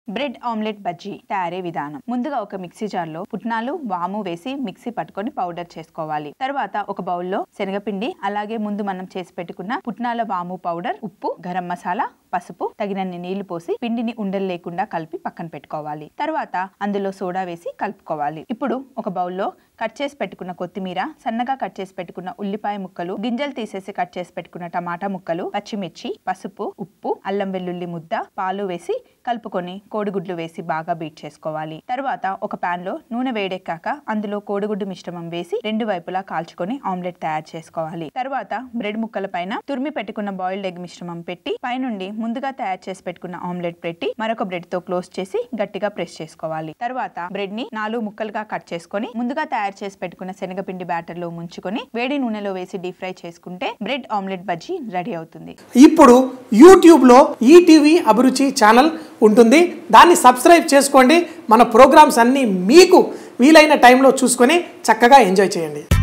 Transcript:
Bread omelette bajji తయారీ విధానం. ముందుగా ఒక మిక్సీ జార్ లో పుట్నాలు వాము వేసి మిక్సీ పట్టుకొని పౌడర్ చేసుకోవాలి. తర్వాత ఒక బౌల్లో శనగపిండి, అలాగే ముందు మనం చేసి పెట్టుకున్న పుట్నాల వాము పౌడర్, ఉప్పు, గరం మసాలా, పసుపు, తగినన్ని నీళ్లు పోసి పిండిని ఉండలు లేకుండా కలిపి పక్కన పెట్టుకోవాలి. తర్వాత అందులో సోడా వేసి కలుపుకోవాలి. ఇప్పుడు ఒక బౌల్లో కట్ చేసి పెట్టుకున్న కొత్తిమీర, సన్నగా కట్ చేసి పెట్టుకున్న ఉల్లిపాయ ముక్కలు, గింజలు తీసేసి కట్ చేసి పెట్టుకున్న టమాటా ముక్కలు, పచ్చిమిర్చి, పసుపు, ఉప్పు, అల్లం వెల్లుల్లి ముద్ద, పాలు వేసి కలుపుకొని కోడిగుడ్లు వేసి బాగా బీట్ చేసుకోవాలి. తర్వాత ఒక పాన్ లో నూనె వేడెక్కాక అందులో కోడిగుడ్డు మిశ్రమం వేసి రెండు వైపులా కాల్చుకొని ఆమ్లెట్ తయారు చేసుకోవాలి. తర్వాత బ్రెడ్ ముక్కల పైన తురిమి పెట్టుకున్న బాయిల్డ్ ఎగ్ మిశ్రమం పెట్టి పైనుండి ముందుగా తయారు చేసి పెట్టుకున్న ఆమ్లెట్ పెట్టి మరొక బ్రెడ్ తో క్లోజ్ చేసి గట్టిగా ప్రెస్ చేసుకోవాలి. తర్వాత బ్రెడ్ ని 4 ముక్కలుగా కట్ చేసుకొని ముందుగా తయారు చేసి పెట్టుకున్న శనగపిండి బ్యాటర్ లో ముంచుకొని వేడి నూనెలో వేసి డీప్ ఫ్రై చేసుకుంటే బ్రెడ్ ఆమ్లెట్ బజ్జీ రెడీ అవుతుంది. ఇప్పుడు యూట్యూబ్ లో ఈటీవీ అభిరుచి ఛానల్ ఉంటుంది, దాన్ని సబ్స్క్రైబ్ చేసుకోండి. మన ప్రోగ్రామ్స్ అన్ని మీకు వీలైన టైంలో చూసుకొని చక్కగా ఎంజాయ్ చేయండి.